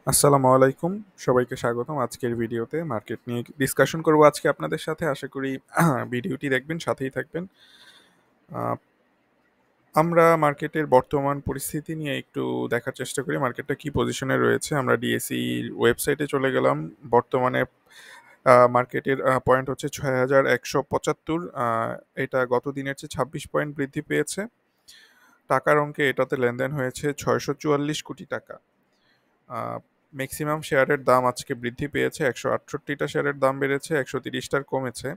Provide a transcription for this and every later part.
আসসালামু আলাইকুম। সবাইকে স্বাগতম আজকের ভিডিওতে। মার্কেট নিয়ে ডিসকাশন করব আজকে আপনাদের সাথে। আশা করি ভিডিওটি দেখবেন, সাথেই থাকবেন। আ আমরা মার্কেটের বর্তমান পরিস্থিতি নিয়ে একটু দেখার চেষ্টা করি মার্কেটটা কি পজিশনে রয়েছে। আমরা ডিএসই ওয়েবসাইটে চলে গেলাম। বর্তমানে মার্কেটের পয়েন্ট হচ্ছে ৬,১৭৫। এটা গত দিনের চেয়ে ২৬ পয়েন্ট বৃদ্ধি পেয়েছে। টাকার অঙ্কে এটাতে লেনদেন হয়েছে ৬৪৪ কোটি টাকা। ম্যাক্সিমাম শেয়ারের দাম আজকে বৃদ্ধি পেয়েছে। ১৬৮টা শেয়ারের দাম বেড়েছে, ১৩০টার কমেছে।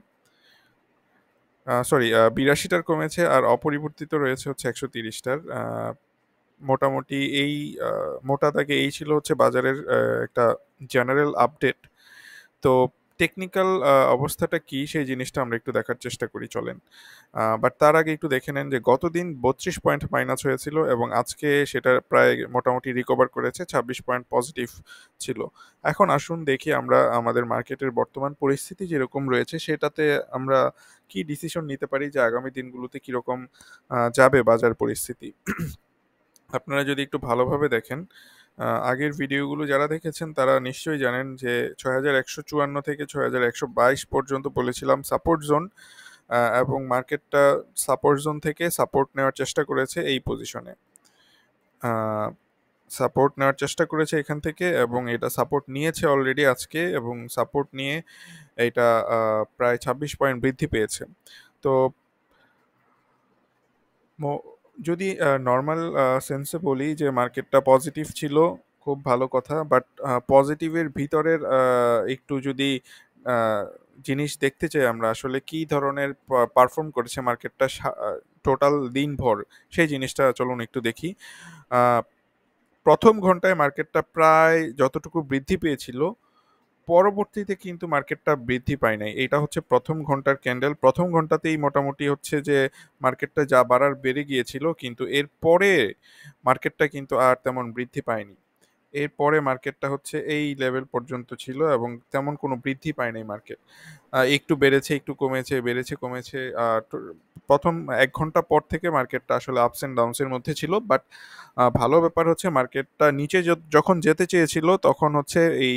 সরি, ৮২টার কমেছে আর অপরিবর্তিত রয়েছে হচ্ছে ১৩০টার। মোটামুটি এই মোটা দাগে এই ছিল হচ্ছে বাজারের একটা জেনারেল আপডেট। তো টেকনিক্যাল অবস্থাটা কি সেই জিনিসটা আমরা একটু দেখার চেষ্টা করি, চলেন। বাট তার আগে একটু দেখে নেন যে গতদিন ৩২ পয়েন্ট মাইনাস হয়েছিল এবং আজকে সেটা প্রায় মোটামুটি রিকভার করেছে, ২৬ পয়েন্ট পজিটিভ ছিল। এখন আসুন দেখি আমরা আমাদের মার্কেটের বর্তমান পরিস্থিতি যেরকম রয়েছে সেটাতে আমরা কি ডিসিশন নিতে পারি যে আগামী দিনগুলোতে কীরকম যাবে বাজার পরিস্থিতি। আপনারা যদি একটু ভালোভাবে দেখেন, আগের ভিডিওগুলো যারা দেখেছেন তারা নিশ্চয়ই জানেন যে ৬,১৫৪ থেকে ৬,১২২ পর্যন্ত বলেছিলাম সাপোর্ট জোন, এবং মার্কেটটা সাপোর্ট জোন থেকে সাপোর্ট নেওয়ার চেষ্টা করেছে এই পজিশনে। সাপোর্ট নেওয়ার চেষ্টা করেছে এখান থেকে এবং এটা সাপোর্ট নিয়েছে অলরেডি আজকে, এবং সাপোর্ট নিয়ে এটা প্রায় ২৬ পয়েন্ট বৃদ্ধি পেয়েছে। তো যদি নর্মাল সেন্সে বলি যে মার্কেটটা পজিটিভ ছিল, খুব ভালো কথা। বাট পজিটিভের ভিতরের একটু যদি আহ, জিনিস দেখতে চাই আমরা আসলে কি ধরনের পারফর্ম করেছে মার্কেটটা টোটাল দিনভর, সেই জিনিসটা চলুন একটু দেখি। আহ, প্রথম ঘন্টায় মার্কেটটা প্রায় যতটুকু বৃদ্ধি পেয়েছিল, পরবর্তীতে কিন্তু মার্কেটটা বৃদ্ধি পায় নাই। এটা হচ্ছে প্রথম ঘন্টার ক্যান্ডেল। প্রথম ঘন্টাতেই মোটামুটি হচ্ছে যে মার্কেটটা যা বাড়ার বেড়ে গিয়েছিল, কিন্তু এরপরে মার্কেটটা কিন্তু আর তেমন বৃদ্ধি পায়নি। এরপরে মার্কেটটা হচ্ছে এই লেভেল পর্যন্ত ছিল এবং তেমন কোনো বৃদ্ধি পায় নাই মার্কেট। একটু বেড়েছে, একটু কমেছে, বেড়েছে, কমেছে। প্রথম ১ ঘন্টা পর থেকে মার্কেটটা আসলে আপস অ্যান্ড ডাউনসের মধ্যে ছিল। বাট ভালো ব্যাপার হচ্ছে মার্কেটটা নিচে যখন যেতে চেয়েছিল তখন হচ্ছে এই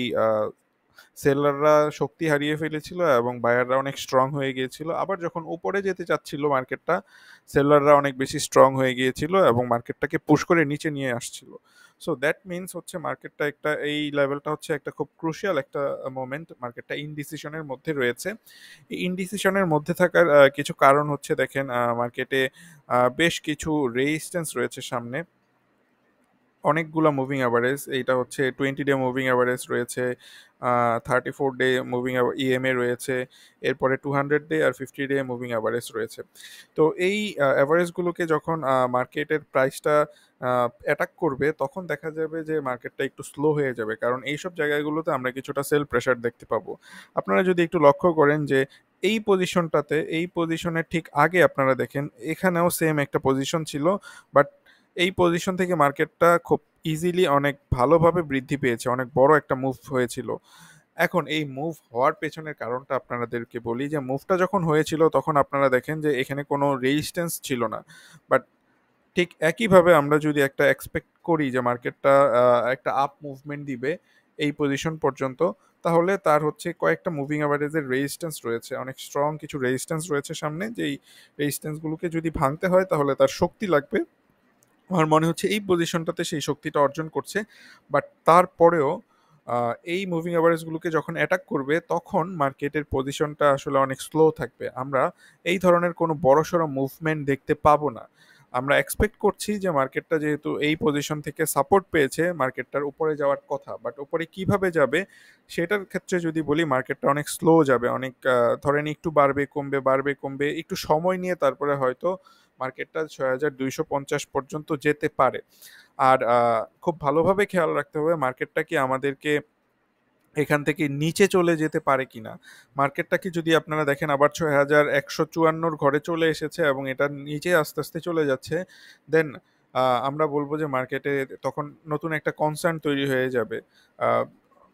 সেলাররা শক্তি হারিয়ে ফেলেছিল এবং বায়াররা অনেক স্ট্রং হয়ে গিয়েছিল। আবার যখন উপরে যেতে চাচ্ছিল মার্কেটটা, সেলাররা অনেক বেশি স্ট্রং হয়ে গিয়েছিল এবং মার্কেটটাকে পুশ করে নিচে নিয়ে আসছিল। সো দ্যাট মিনস হচ্ছে মার্কেটটা একটা, এই লেভেলটা হচ্ছে একটা খুব ক্রুশিয়াল একটা মোমেন্ট। মার্কেটটা ইনডিসিশনের মধ্যে রয়েছে। এই ইনডিসিশনের মধ্যে থাকার কিছু কারণ হচ্ছে, দেখেন, মার্কেটে বেশ কিছু রেজিস্ট্যান্স রয়েছে সামনে। অনেকগুলা মুভিং অ্যাভারেজ, এইটা হচ্ছে 20 ডে মুভিং অ্যাভারেজ রয়েছে, 34 ডে মুভিং ইএমএ রয়েছে, এরপরে 200 ডে আর 50 ডে মুভিং অ্যাভারেজ রয়েছে। তো এই অ্যাভারেজগুলোকে যখন মার্কেটের প্রাইসটা অ্যাটাক করবে তখন দেখা যাবে যে মার্কেটটা একটু স্লো হয়ে যাবে, কারণ এইসব জায়গাগুলোতে আমরা কিছুটা সেল প্রেশার দেখতে পাবো। আপনারা যদি একটু লক্ষ্য করেন যে এই পজিশনটাতে, এই পজিশনের ঠিক আগে আপনারা দেখেন এখানেও সেম একটা পজিশন ছিল, বাট এই পজিশন থেকে মার্কেটটা খুব ইজিলি অনেক ভালোভাবে বৃদ্ধি পেয়েছে, অনেক বড় একটা মুভ হয়েছিল। এখন এই মুভ হওয়ার পেছনের কারণটা আপনাদেরকে বলি যে মুভটা যখন হয়েছিল তখন আপনারা দেখেন যে এখানে কোনো রেজিস্ট্যান্স ছিল না। বাট ঠিক একইভাবে আমরা যদি একটা এক্সপেক্ট করি যে মার্কেটটা একটা আপ মুভমেন্ট দিবে এই পজিশন পর্যন্ত, তাহলে তার হচ্ছে কয়েকটা মুভিং অ্যাভারেজের রেজিস্ট্যান্স রয়েছে, অনেক স্ট্রং কিছু রেজিস্ট্যান্স রয়েছে সামনে, যেই রেজিস্ট্যান্সগুলোকে যদি ভাঙতে হয় তাহলে তার শক্তি লাগবে। আমার মনে হচ্ছে এই পজিশনটাতে সেই শক্তিটা অর্জন করছে। বাট তারপরেও এই মুভিং অ্যাভারেজগুলোকে যখন অ্যাটাক করবে তখন মার্কেটের পজিশনটা আসলে অনেক স্লো থাকবে। আমরা এই ধরনের কোনো বড়সড় মুভমেন্ট দেখতে পাবো না। আমরা এক্সপেক্ট করছি যে মার্কেটটা যেহেতু এই পজিশন থেকে সাপোর্ট পেয়েছে, মার্কেটটার উপরে যাওয়ার কথা। বাট উপরে কিভাবে যাবে সেটার ক্ষেত্রে যদি বলি, মার্কেটটা অনেক স্লো যাবে, অনেক ধরেন একটু বাড়বে কমবে, বাড়বে কমবে, একটু সময় নিয়ে তারপরে হয়তো মার্কেটটা ৬,২৫০ পর্যন্ত যেতে পারে। আর খুব ভালোভাবে খেয়াল রাখতে হবে মার্কেটটা কি আমাদেরকে এখান থেকে নিচে চলে যেতে পারে কিনা। মার্কেটটা কি যদি আপনারা দেখেন আবার ৬,১৫৪ ঘরে চলে এসেছে এবং এটা নিচে আস্তে আস্তে চলে যাচ্ছে, দেন আমরা বলবো যে মার্কেটে তখন নতুন একটা কনসার্ন তৈরি হয়ে যাবে। আহ,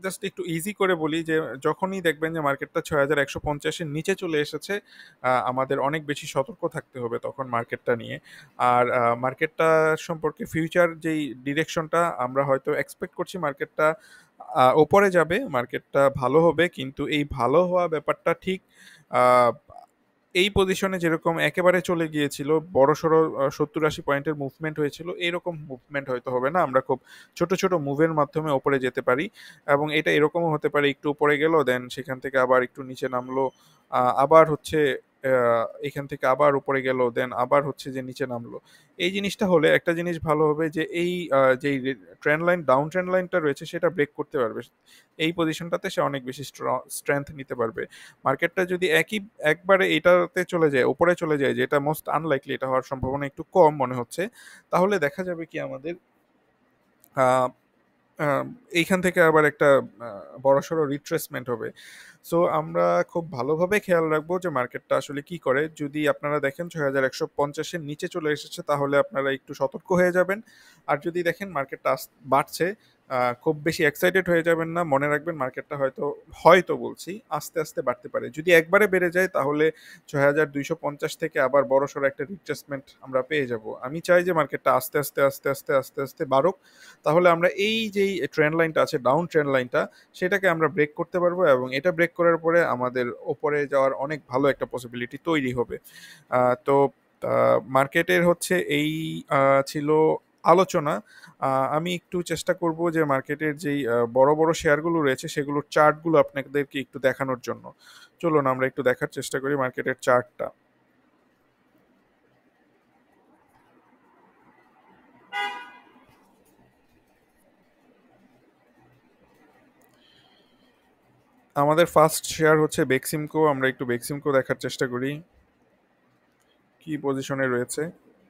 জাস্ট একটু ইজি করে বলি যে যখনই দেখবেন যে মার্কেটটা ৬,১৫০-এর নিচে চলে এসেছে, আমাদের অনেক বেশি সতর্ক থাকতে হবে তখন মার্কেটটা নিয়ে। আর মার্কেটটা সম্পর্কে ফিউচার যেই ডিরেকশনটা আমরা হয়তো এক্সপেক্ট করছি মার্কেটটা ওপরে যাবে, মার্কেটটা ভালো হবে, কিন্তু এই ভালো হওয়া ব্যাপারটা ঠিক আহ, এই পজিশনে যেরকম একেবারে চলে গিয়েছিল, বড়সড় ৭০-৮০ পয়েন্টের মুভমেন্ট হয়েছিল, এরকম মুভমেন্ট হয়তো হবে না। আমরা খুব ছোট ছোট মুভের মাধ্যমে ওপরে যেতে পারি, এবং এটা এরকমও হতে পারে একটু উপরে গেল, দেন সেখান থেকে আবার একটু নিচে নামলো, আবার হচ্ছে এখান থেকে আবার উপরে গেল, দেন আবার হচ্ছে যে নিচে নামলো। এই জিনিসটা হলে একটা জিনিস ভালো হবে যে এই যেই ট্রেন্ড লাইন, ডাউন ট্রেন্ড লাইনটা রয়েছে সেটা ব্রেক করতে পারবে, এই পজিশনটাতে সে অনেক বেশি স্ট্রেংথ নিতে পারবে। মার্কেটটা যদি একবারে এটাতে চলে যায়, উপরে চলে যায়, যেটা মোস্ট আনলাইকলি, এটা হওয়ার সম্ভাবনা একটু কম মনে হচ্ছে, তাহলে দেখা যাবে কি আমাদের আহ, আহ, এইখান থেকে আবার একটা বড়সড় রিট্রেসমেন্ট হবে। সো আমরা খুব ভালোভাবে খেয়াল রাখবো যে মার্কেটটা আসলে কি করে। যদি আপনারা দেখেন ৬,১৫০-এর নিচে চলে এসেছে, তাহলে আপনারা একটু সতর্ক হয়ে যাবেন। আর যদি দেখেন মার্কেটটা বাড়ছে, খুব বেশি এক্সাইটেড হয়ে যাবেন না। মনে রাখবেন মার্কেটটা হয়তো হয়তো বলছি আস্তে আস্তে বাড়তে পারে। যদি একবারে বেড়ে যায় তাহলে ৬,২৫০ থেকে আবার বড়সড় একটা রিট্রেসমেন্ট আমরা পেয়ে যাব। আমি চাই যে মার্কেটটা আস্তে আস্তে আস্তে আস্তে আস্তে আস্তে বাড়ুক, তাহলে আমরা এই যেই ট্রেন্ড লাইনটা আছে, ডাউন ট্রেন্ড লাইনটা, সেটাকে আমরা ব্রেক করতে পারবো, এবং এটা ব্রেক করার পরে আমাদের ওপরে যাওয়ার অনেক ভালো একটা পসিবিলিটি তৈরি হবে। তো মার্কেটের হচ্ছে এই ছিল আলোচনা। আমি একটু চেষ্টা করব যে মার্কেটের যেই বড় বড় শেয়ারগুলো রয়েছে সেগুলোর চার্টগুলো আপনাদেরকে একটু দেখানোর জন্য। চলুন আমরা একটু দেখার চেষ্টা করি মার্কেটের চার্টটা। আমাদের ফার্স্ট শেয়ার হচ্ছে বেক্সিমকো। আমরা একটু বেক্সিমকো দেখার চেষ্টা করি কি পজিশনে রয়েছে।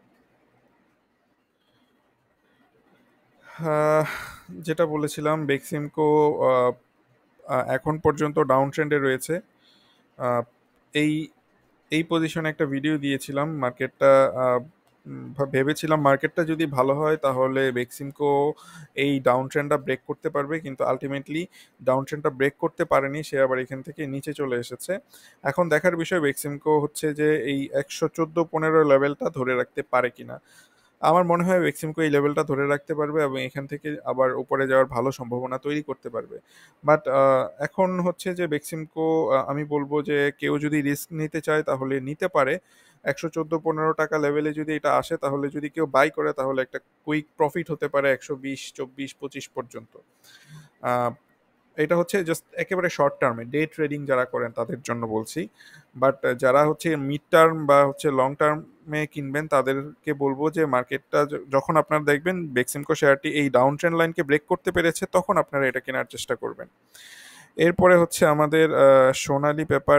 আহ, যেটা বলেছিলাম, বেক্সিমকো আহ, এখন পর্যন্ত ডাউন ট্রেন্ডে রয়েছে। আহ, এই এই পজিশনে একটা ভিডিও দিয়েছিলাম। মার্কেটটা ভেবেছিলাম মার্কেটটা যদি ভালো হয় তাহলে বেক্সিমকো এই ডাউন ট্রেন্ডটা ব্রেক করতে পারবে, কিন্তু আলটিমেটলি ডাউন ট্রেন্ডটা ব্রেক করতে পারেনি, সে আবার এখান থেকে নিচে চলে এসেছে। এখন দেখার বিষয় বেক্সিমকো হচ্ছে যে এই ১১৪-১৫ লেভেলটা ধরে রাখতে পারে কিনা। আমার মনে হয় বেক্সিমকো এই লেভেলটা ধরে রাখতে পারবে এবং এখান থেকে আবার উপরে যাওয়ার ভালো সম্ভাবনা তৈরি করতে পারবে। বাট এখন হচ্ছে যে বেক্সিমকো, আমি বলবো যে কেউ যদি রিস্ক নিতে চায় তাহলে নিতে পারে। ১১৪-১৫ টাকা লেভেলে যদি এটা আসে, তাহলে যদি কেউ বাই করে তাহলে একটা কুইক প্রফিট হতে পারে ১২০, ২৪, ২৫ পর্যন্ত। আহ, এটা হচ্ছে জাস্ট একেবারে শর্ট টার্মে ডে ট্রেডিং যারা করেন তাদের জন্য বলছি। বাট যারা হচ্ছে মিড টার্ম বা হচ্ছে লং টার্মে কিনবেন, তাদেরকে বলবো যে মার্কেটটা যখন আপনারা দেখবেন বেক্সিমকো শেয়ারটি এই ডাউন ট্রেন্ড লাইনকে ব্রেক করতে পেরেছে, তখন আপনারা এটা কেনার চেষ্টা করবেন। এরপরে হচ্ছে আমাদের সোনালী পেপার।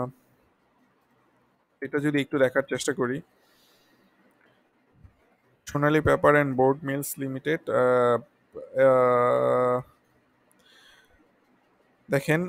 এটা যদি একটু দেখার চেষ্টা করি, Sonali paper and board mills limited. দেখেন,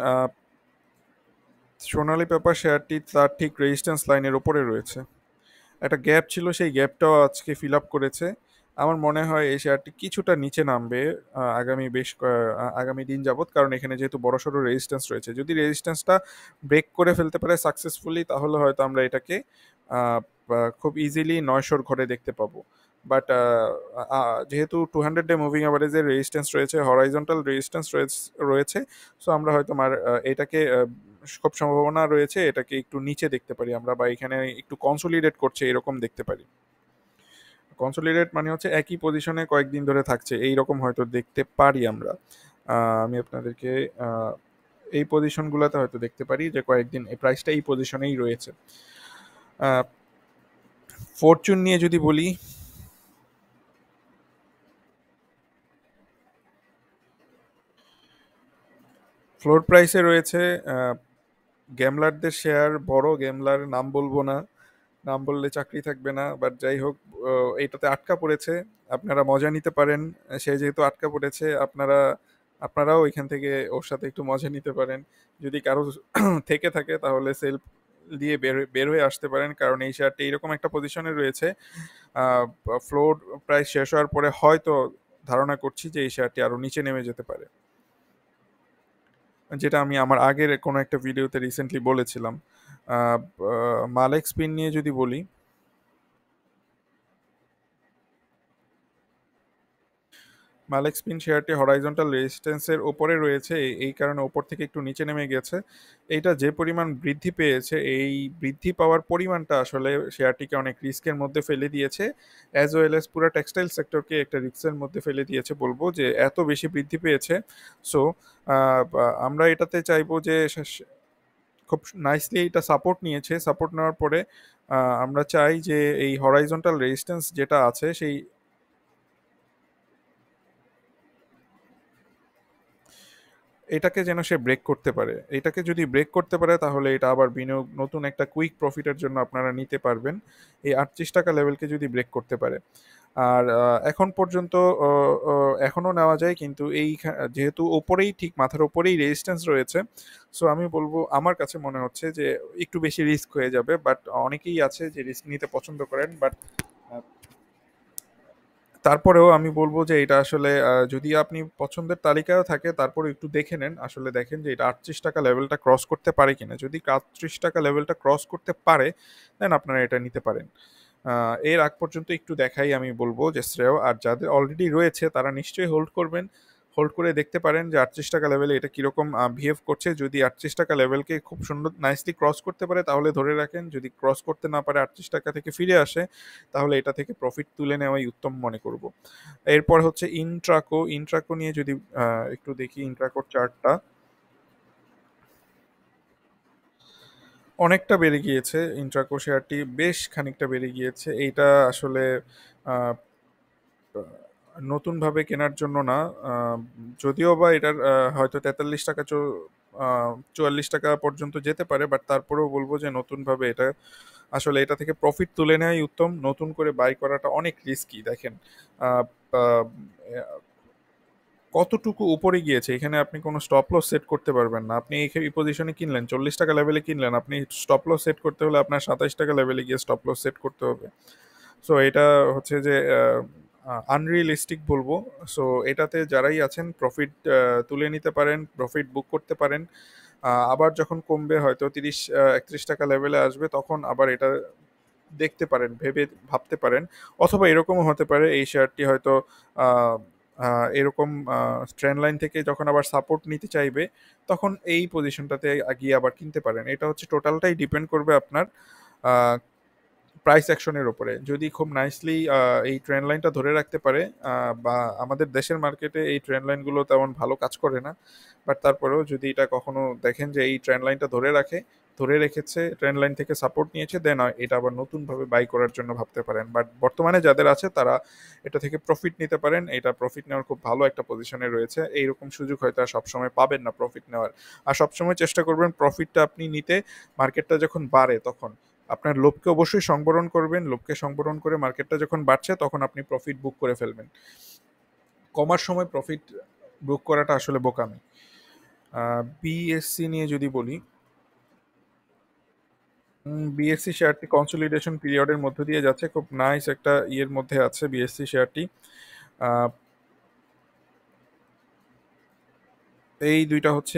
সোনালী পেপার শেয়ারটি তার ঠিক রেজিস্ট্যান্স লাইনের ওপরে রয়েছে। একটা গ্যাপ ছিল, সেই গ্যাপটাও আজকে ফিল আপ করেছে। আমার মনে হয় এই শেয়ারটি কিছুটা নিচে নামবে আগামী দিন যাবত, কারণ এখানে যেহেতু বড়সড় রেজিস্ট্যান্স রয়েছে। যদি রেজিস্ট্যান্সটা ব্রেক করে ফেলতে পারে সাকসেসফুলি, তাহলে হয়তো আমরা এটাকে খুব ইজিলি ৯০০-র ঘরে দেখতে পাবো। বাট যেহেতু 200 ডে মুভিং অ্যাভারেজের রেজিস্ট্যান্স রয়েছে, হরাইজন্টাল রেজিস্ট্যান্স রয়েছে, সো আমরা হয়তো এটাকে খুব সম্ভাবনা রয়েছে এটাকে একটু নিচে দেখতে পারি আমরা, বা এখানে একটু কনসোলিডেট করছে এরকম দেখতে পারি। কনসোলিডেট মানে হচ্ছে একই পজিশনে কয়েকদিন ধরে থাকছে, এই রকম হয়তো দেখতে পারি আমরা। আমি আপনাদেরকে আহ, এই পজিশনগুলোতে হয়তো দেখতে পারি যে কয়েকদিন এই প্রাইসটা এই পজিশনেই রয়েছে। ফরচুন নিয়ে যদি বলি, ফ্লোর প্রাইসে রয়েছে গ্যামলারদের শেয়ার, বড় গ্যামলার, নাম বলবো না, নাম বললে চাকরি থাকবে না, বাট যাই হোক, এইটাতে আটকা পড়েছে। আপনারা মজা নিতে পারেন, সে যেহেতু আটকা পড়েছে, আপনারাও এখান থেকে ওর সাথে একটু মজা নিতে পারেন। যদি কারো থেকে থাকে তাহলে সেল দিয়ে বের বের হয়ে আসতে পারেন, কারণ এই শেয়ারটি এরকম একটা পজিশনে রয়েছে। ফ্লোর প্রাইস শেষ হওয়ার পরে হয়তো ধারণা করছি যে এই শেয়ারটি আরো নিচে নেমে যেতে পারে। যেটা আমি আমার আগের কোনো একটা ভিডিওতে রিসেন্টলি বলেছিলাম। মালেক স্পিন নিয়ে যদি বলি, মালেক স্পিন শেয়ারটি হরাইজন্টাল রেজিস্ট্যান্সের ওপরে রয়েছে, এই কারণে ওপর থেকে একটু নিচে নেমে গেছে। এইটা যে পরিমাণ বৃদ্ধি পেয়েছে, এই বৃদ্ধি পাওয়ার পরিমাণটা আসলে শেয়ারটিকে অনেক রিস্কের মধ্যে ফেলে দিয়েছে, অ্যাজ ওয়েল অ্যাজ পুরো টেক্সটাইল সেক্টরকে একটা রিস্কের মধ্যে ফেলে দিয়েছে বলবো, যে এত বেশি বৃদ্ধি পেয়েছে। সো আমরা এটাতে চাইবো যে খুব নাইসলি এটা সাপোর্ট নিয়েছে, সাপোর্ট নেওয়ার পরে আমরা চাই যে এই হরাইজন্টাল রেজিস্ট্যান্স যেটা আছে সেই এটাকে যেন সে ব্রেক করতে পারে। এটাকে যদি ব্রেক করতে পারে তাহলে এটা আবার বিনিয়োগ নতুন একটা কুইক প্রফিটের জন্য আপনারা নিতে পারবেন, এই 38 টাকা লেভেলকে যদি ব্রেক করতে পারে। আর এখন পর্যন্ত এখনো নেওয়া যায়, কিন্তু যেহেতু ওপরেই, ঠিক মাথার ওপরেই রেজিস্ট্যান্স রয়েছে, সো আমি বলবো আমার কাছে মনে হচ্ছে যে একটু বেশি রিস্ক হয়ে যাবে, বাট অনেকেই আছে যে রিস্ক নিতে পছন্দ করেন, বাট তারপরেও আমি বলব যে এটা আসলে যদি আপনি পছন্দের তালিকায়ও থাকে তারপরে একটু দেখে নেন, আসলে দেখেন যে এটা 38 টাকা লেভেলটা ক্রস করতে পারে কিনা। যদি 38 টাকা লেভেলটা ক্রস করতে পারে দেন আপনারা এটা নিতে পারেন। এর আগ পর্যন্ত একটু দেখাই আমি বলবো যে শ্রেয়। আর যাদের অলরেডি রয়েছে তারা নিশ্চয়ই হোল্ড করবেন, হোল্ড করে দেখতে পারেন যে 38 টাকা লেভেলে এটা কীরকম বিহেভ করছে। যদি 38 টাকা লেভেলকে খুব সুন্দর নাইসলি ক্রস করতে পারে তাহলে ধরে রাখেন, যদি ক্রস করতে না পারে 38 টাকা থেকে ফিরে আসে তাহলে এটা থেকে প্রফিট তুলে নেওয়াই উত্তম মনে করব। এরপর হচ্ছে ইন্ট্রাকো। ইন্ট্রাকো নিয়ে যদি একটু দেখি ইন্ট্রাকোর চার্টটা, অনেকটা বেড়ে গিয়েছে। ইন্ট্রাকো শেয়ারটি বেশ খানিকটা বেড়ে গিয়েছে। এইটা আসলে আহ, নতুনভাবে কেনার জন্য না। আহ, যদিও বা এটার হয়তো 43 টাকা 44 টাকা পর্যন্ত যেতে পারে, বাট তারপরেও বলবো যে নতুনভাবে এটা আসলে এটা থেকে প্রফিট তুলে নেওয়াই উত্তম। নতুন করে বাই করাটা অনেক রিস্কি। দেখেন আহ, আহ, কতটুকু উপরে গিয়েছে, এখানে আপনি কোনো স্টপ লস সেট করতে পারবেন না। আপনি এই পজিশনে কিনলেন, 40 টাকা লেভেলে কিনলেন, আপনি স্টপ লস সেট করতে হলে আপনার 27 টাকা লেভেলে গিয়ে স্টপ লস সেট করতে হবে। সো এটা হচ্ছে যে আনরিয়েলিস্টিক বলবো। সো এটাতে যারাই আছেন প্রফিট তুলে নিতে পারেন, প্রফিট বুক করতে পারেন। আবার যখন কমবে হয়তো 31 31 টাকা লেভেলে আসবে, তখন আবার এটা দেখতে পারেন, ভেবে ভাবতে পারেন। অথবা এরকমও হতে পারে এই শেয়ারটি হয়তো আহ, এরকম ট্রেন্ড লাইন থেকে যখন আবার সাপোর্ট নিতে চাইবে তখন এই পজিশনটাতে গিয়ে আবার কিনতে পারেন। এটা হচ্ছে টোটালটাই ডিপেন্ড করবে আপনার প্রাইস অ্যাকশনের উপরে। যদি খুব নাইসলি এই ট্রেন্ড লাইনটা ধরে রাখতে পারে, বা আমাদের দেশের মার্কেটে এই ট্রেন্ড লাইনগুলো তেমন ভালো কাজ করে না, বাট তারপরেও যদি এটা কখনো দেখেন যে এই ট্রেন্ড লাইনটা ধরে রেখেছে, ট্রেন্ড লাইন থেকে সাপোর্ট নিয়েছে, দেন এটা আবার নতুনভাবে বাই করার জন্য ভাবতে পারেন। বাট বর্তমানে যাদের আছে তারা এটা থেকে প্রফিট নিতে পারেন, এটা প্রফিট নেওয়ার খুব ভালো একটা পজিশনে রয়েছে। এইরকম সুযোগ হয়তো আর সবসময় পাবেন না প্রফিট নেওয়ার। আর সবসময় চেষ্টা করবেন প্রফিটটা আপনি নিতে মার্কেটটা যখন বাড়ে তখন। আপনার লোভকে অবশ্যই সংবরণ করবেন, লোভকে সংবরণ করে মার্কেটটা যখন বাড়ছে তখন আপনি প্রফিট বুক করে ফেলবেন। কমার সময় প্রফিট বুক করাটা আসলে বোকামি। বিএসসি নিয়ে যদি বলি, বিএসসি শেয়ারটি কনসলিডেশন পিরিয়ডের মধ্য দিয়ে যাচ্ছে, খুব নাইস একটা ইয়ের মধ্যে আছে বিএসসি শেয়ারটি। আহ, এই দুইটা হচ্ছে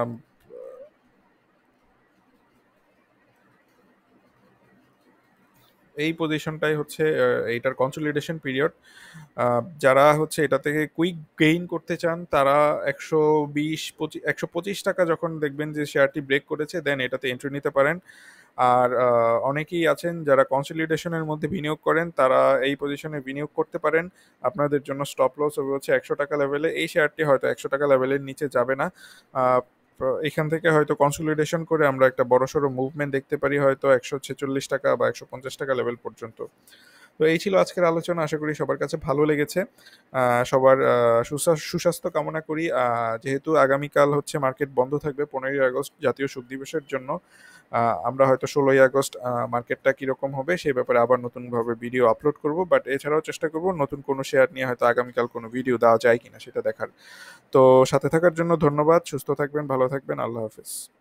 এই পজিশনটাই হচ্ছে এইটার কনসলিডেশন পিরিয়ড। যারা হচ্ছে এটা থেকে কুইক গেইন করতে চান তারা 125 125 টাকা যখন দেখবেন যে শেয়ারটি ব্রেক করেছে দেন এটাতে এন্ট্রি নিতে পারেন। আর অনেকেই আছেন যারা কনসলিডেশনের মধ্যে বিনিয়োগ করেন, তারা এই পজিশনে বিনিয়োগ করতে পারেন। আপনাদের জন্য স্টপ লস হবে হচ্ছে 100 টাকা লেভেলে। এই শেয়ারটি হয়তো 100 টাকা লেভেলের নিচে যাবে না। তো এখান থেকে হয়তো কনসলিডেশন করে আমরা একটা বড়সড় মুভমেন্ট দেখতে পারি হয়তো 146 টাকা বা 150 টাকা লেভেল পর্যন্ত। তো এই ছিল আজকের আলোচনা, আশা করি সবার কাছে ভালো লেগেছে। সবার সুস্বাস্থ্য কামনা করি। যেহেতু আগামীকাল হচ্ছে মার্কেট বন্ধ থাকবে 15ই আগস্ট জাতীয় শোক দিবসের জন্য, আমরা হয়তো 16ই আগস্ট মার্কেটটা কীরকম হবে সেই ব্যাপারে আবার নতুনভাবে ভিডিও আপলোড করব। বাট এছাড়াও চেষ্টা করব নতুন কোনো শেয়ার নিয়ে হয়তো আগামীকাল কোনো ভিডিও দেওয়া যায় কিনা সেটা দেখার। তো সাথে থাকার জন্য ধন্যবাদ। সুস্থ থাকবেন, ভালো থাকবেন, আল্লাহ হাফেজ।